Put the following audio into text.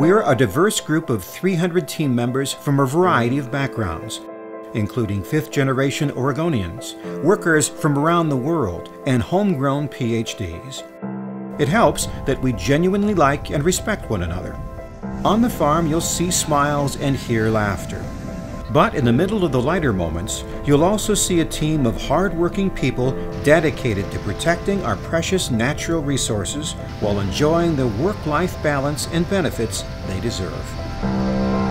We're a diverse group of 300 team members from a variety of backgrounds, including fifth-generation Oregonians, workers from around the world, and homegrown PhDs. It helps that we genuinely like and respect one another. On the farm, you'll see smiles and hear laughter. But in the middle of the lighter moments, you'll also see a team of hardworking people dedicated to protecting our precious natural resources while enjoying the work-life balance and benefits they deserve.